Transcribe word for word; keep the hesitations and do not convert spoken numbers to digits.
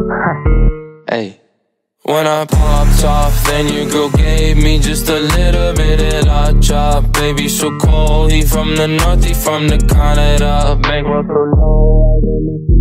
Hey. When I popped off, then your girl gave me just a little bit of la chop. Baby, so cold, he from the north, he from the Canada. Bankroll so low,